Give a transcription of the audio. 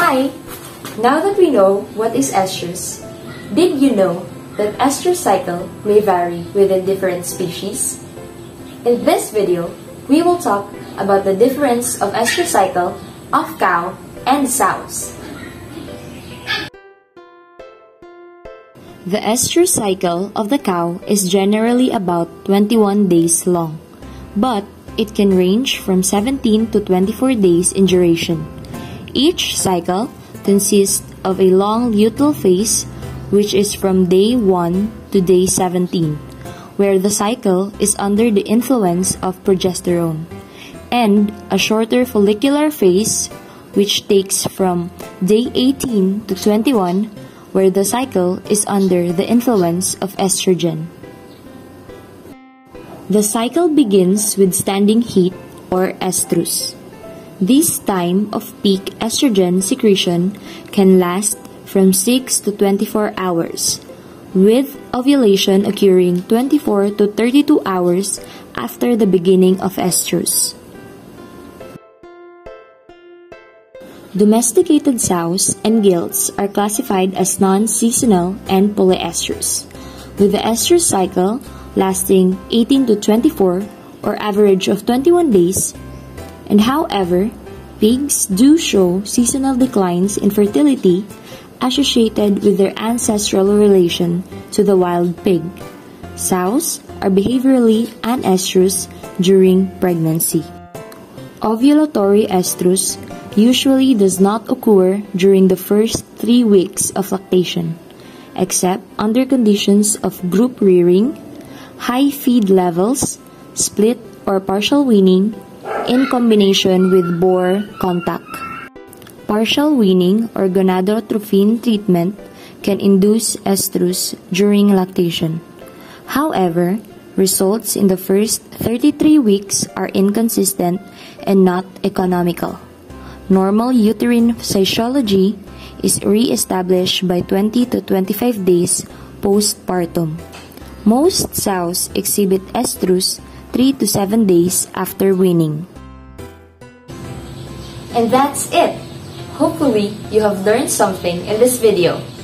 Hi! Now that we know what is estrus, did you know that estrus cycle may vary within different species? In this video, we will talk about the difference of estrus cycle of cow and sows. The estrus cycle of the cow is generally about 21 days long, but it can range from 17 to 24 days in duration. Each cycle consists of a long luteal phase, which is from day 1 to day 17, where the cycle is under the influence of progesterone, and a shorter follicular phase, which takes from day 18 to 21, where the cycle is under the influence of estrogen. The cycle begins with standing heat or estrus. This time of peak estrogen secretion can last from 6 to 24 hours, with ovulation occurring 24 to 32 hours after the beginning of estrus. Domesticated sows and gilts are classified as non-seasonal and polyestrous, with the estrus cycle lasting 18 to 24 or average of 21 days, and however, pigs do show seasonal declines in fertility associated with their ancestral relation to the wild pig. Sows are behaviorally anestrus during pregnancy. Ovulatory estrus usually does not occur during the first 3 weeks of lactation, except under conditions of group rearing, high feed levels, split or partial weaning, in combination with boar contact. Partial weaning or gonadotrophin treatment can induce estrus during lactation. However, results in the first 33 weeks are inconsistent and not economical. Normal uterine physiology is re-established by 20 to 25 days postpartum. Most sows exhibit estrus 3 to 7 days after weaning. And that's it! Hopefully, you have learned something in this video.